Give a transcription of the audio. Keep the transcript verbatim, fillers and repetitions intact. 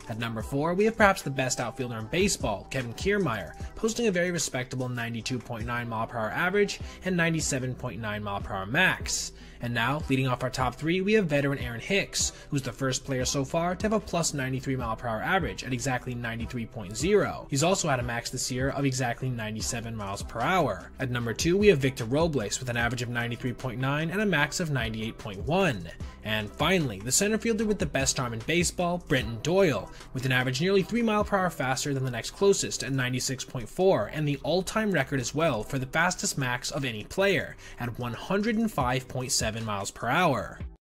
At number four, we have perhaps the best outfielder in baseball, Kevin Kiermaier, posting a very respectable ninety-two point nine mile per hour average and ninety-seven point nine mile per hour max. And now, leading off our top three, we have veteran Aaron Hicks, who's the first player so far to have a plus ninety-three mile per hour average at exactly ninety-three point zero. He's also had a max this year of exactly ninety-seven miles per hour. At number two, we have Victor Robles with an average of ninety-three point nine and a max of ninety-eight point one. And finally, the center fielder with the best arm in baseball, Brenton Doyle, with an average nearly three mile per hour faster than the next closest at ninety-six point four, and the all-time record as well for the fastest max of any player at one hundred five point seven miles per hour.